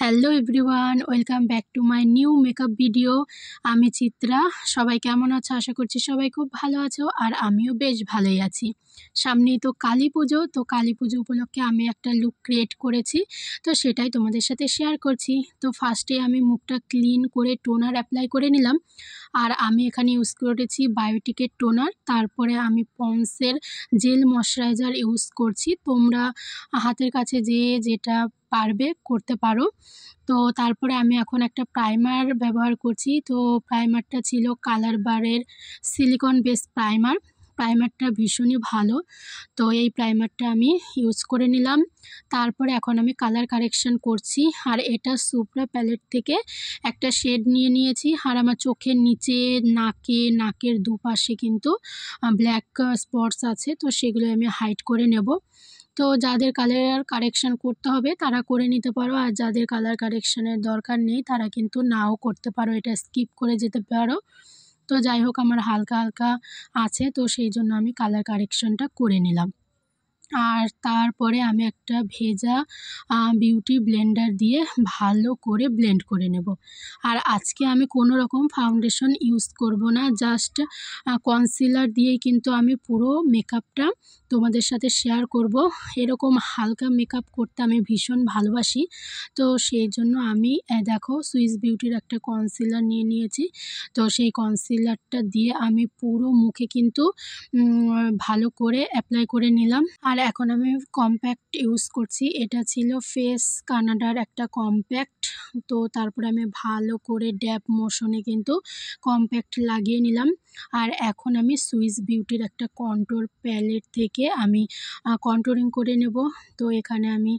Hello everyone, welcome back to my new makeup video. আমি চিত্রা। সবাই কেমন আছো? আশা করছি সবাই খুব ভালো আছো, আর আমিও বেশ ভালোই আছি। সামনেই তো কালী পুজো, তো কালী পুজো উপলক্ষে আমি একটা লুক ক্রিয়েট করেছি, তো সেটাই তোমাদের সাথে শেয়ার করছি। তো ফার্স্টে আমি মুখটা ক্লিন করে টোনার অ্যাপ্লাই করে নিলাম, আর আমি এখানে ইউজ করেছি বায়োটিকের টোনার। তারপরে আমি পন্সের জেল ময়শ্চারাইজার ইউজ করছি। তোমরা হাতের কাছে যেটা পারবে করতে পারো। তো তারপরে আমি এখন একটা প্রাইমার ব্যবহার করছি। তো প্রাইমারটা ছিল কালার বারের সিলিকন বেস প্রাইমারটা ভীষণই ভালো। তো এই প্রাইমারটা আমি ইউজ করে নিলাম। তারপরে এখন আমি কালার কারেকশন করছি, আর এটা সুপ্রা প্যালেট থেকে একটা শেড নিয়েছি। আর আমার চোখের নিচে, নাকের দুপাশে কিন্তু ব্ল্যাক স্পটস আছে, তো সেগুলো আমি হাইড করে নেব। তো যাদের কালার কারেকশান করতে হবে তারা করে নিতে পারো, আর যাদের কালার কারেকশানের দরকার নেই তারা কিন্তু নাও করতে পারো, এটা স্কিপ করে যেতে পারো। তো যাই হোক, আমার হালকা হালকা আছে, তো সেই জন্য আমি কালার কারেকশানটা করে নিলাম। আর তারপরে আমি একটা ভেজা বিউটি ব্লেন্ডার দিয়ে ভালো করে ব্লেন্ড করে নেব। আর আজকে আমি কোনো রকম ফাউন্ডেশন ইউজ করব না, জাস্ট কনসিলার দিয়েই কিন্তু আমি পুরো মেকআপটা তোমাদের সাথে শেয়ার করব। এরকম হালকা মেকআপ করতে আমি ভীষণ ভালোবাসি। তো সেই জন্য আমি দেখো সুইস বিউটির একটা কনসিলার নিয়েছি। তো সেই কনসিলারটা দিয়ে আমি পুরো মুখে কিন্তু ভালো করে অ্যাপ্লাই করে নিলাম। আর এখন আমি কম্প্যাক্ট ইউজ করছি, এটা ছিল ফেস কানাডার একটা কম্প্যাক্ট। তো তারপরে আমি ভালো করে ড্যাব মোশনে কিন্তু কম্প্যাক্ট লাগিয়ে নিলাম। আর এখন আমি সুইস বিউটির একটা কন্ট্রোর প্যালেট থেকে আমি কন্ট্রোরিং করে নেব। তো এখানে আমি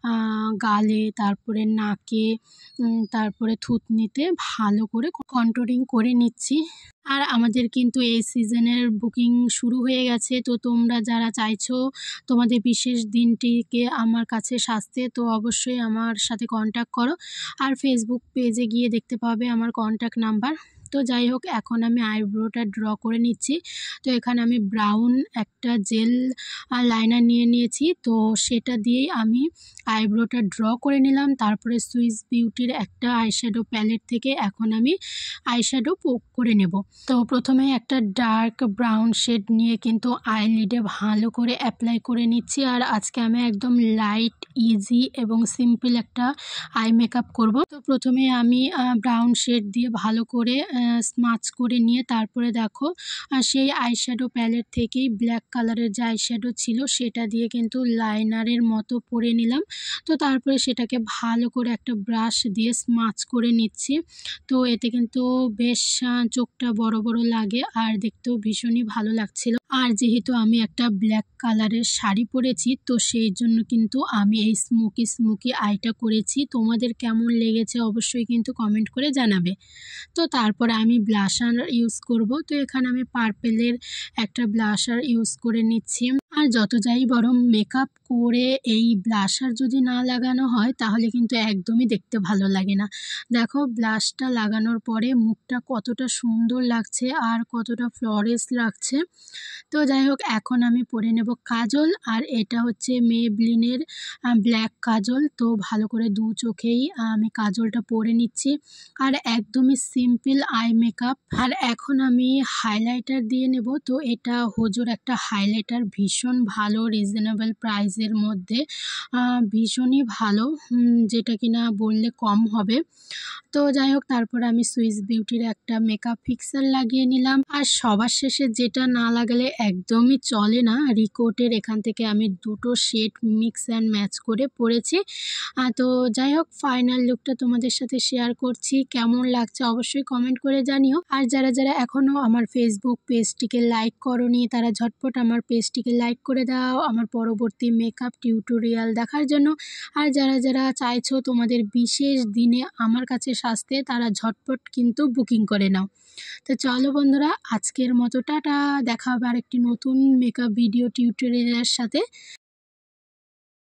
গালে, তারপরে নাকে, তারপরে থুতনিতে ভালো করে কন্ট্রোরিং করে নিচ্ছি। আর আমাদের কিন্তু এই সিজনের বুকিং শুরু হয়ে গেছে। তো তোমরা যারা চাইছো তোমাদের বিশেষ দিনটিকে আমার কাছে সাজতে, তো অবশ্যই আমার সাথে কন্ট্যাক্ট করো। আর ফেসবুক পেজে গিয়ে দেখতে পাবে আমার কন্ট্যাক্ট নাম্বার। তো যাই হোক, এখন আমি আইব্রোটা ড্র করে নিচ্ছি। তো এখানে আমি ব্রাউন একটা জেল লাইনার নিয়েছি, তো সেটা দিয়েই আমি আইব্রোটা ড্র করে নিলাম। তারপরে সুইস বিউটির একটা আইশ্যাডো প্যালেট থেকে এখন আমি আইশ্যাডো পোক করে নেব। তো প্রথমে একটা ডার্ক ব্রাউন শেড নিয়ে কিন্তু আইলিডে ভালো করে অ্যাপ্লাই করে নিচ্ছি। আর আজকে আমি একদম লাইট, ইজি এবং সিম্পল একটা আই মেকআপ করব। তো প্রথমে আমি ব্রাউন শেড দিয়ে ভালো করে স্মাচ করে নিয়ে তারপরে দেখো সেই আইশ্যাডো প্যালেট থেকেই ব্ল্যাক কালারের যে আইশ্যাডো ছিল সেটা দিয়ে কিন্তু লাইনারের মতো পরে নিলাম। তো তারপরে সেটাকে ভালো করে একটা ব্রাশ দিয়ে স্মাচ করে নিচ্ছি। তো এতে কিন্তু বেশ চোখটা বড় বড় লাগে, আর দেখতেও ভীষণই ভালো লাগছিল। আর যেহেতু আমি একটা ব্ল্যাক কালারের শাড়ি পরেছি, তো সেই জন্য কিন্তু আমি এই স্মোকি আইটা করেছি। তোমাদের কেমন লেগেছে অবশ্যই কিন্তু কমেন্ট করে জানাবে। তো তারপরে আমি ব্লাশার ইউজ করব। তো এখানে আমি পার্পেলের একটা ব্লাশার ইউজ করে নিচ্ছি। আর যত যাই বরং মেকআপ করে এই ব্লাশার যদি না লাগানো হয় তাহলে কিন্তু একদমই দেখতে ভালো লাগে না। দেখো ব্লাশটা লাগানোর পরে মুখটা কতটা সুন্দর লাগছে আর কতটা ফ্লরেস লাগছে। তো যাই হোক, এখন আমি পরে নেব কাজল। আর এটা হচ্ছে মেবলিনের ব্ল্যাক কাজল। তো ভালো করে দু চোখেই আমি কাজলটা পরে নিচ্ছি। আর একদমই সিম্পল আই মেকআপ। আর এখন আমি হাইলাইটার দিয়ে নেব। তো এটা হোজোর একটা হাইলাইটার, ভীষণ ভালো, রিজনেবল প্রাইসের মধ্যে, ভীষণই ভালো, যেটা কিনা বললে কম হবে। তো যাই হোক, তারপর আমি সুইস বিউটির একটা মেকআপ ফিক্সার লাগিয়ে নিলাম। আর সবার শেষে যেটা না লাগালে একদমই চলে না, রিকোটের এখান থেকে আমি দুটো শেড মিক্স অ্যান্ড ম্যাচ করে পরেছি। তো যাই হোক, ফাইনাল লুকটা তোমাদের সাথে শেয়ার করছি। কেমন লাগছে অবশ্যই কমেন্ট করে জানিও। আর যারা এখনও আমার ফেসবুক পেজটিকে লাইক করোনি তারা ঝটপট আমার পেজটিকে লাইক করে দাও আমার পরবর্তী মেকআপ টিউটোরিয়াল দেখার জন্য। আর যারা চাইছো তোমাদের বিশেষ দিনে আমার কাছে সাজতে তারা ঝটপট কিন্তু বুকিং করে নাও। তো চলো বন্ধুরা, আজকের মতো টাটা। দেখা হবে আরেকটি নতুন মেকআপ ভিডিও টিউটোরিয়ালের সাথে।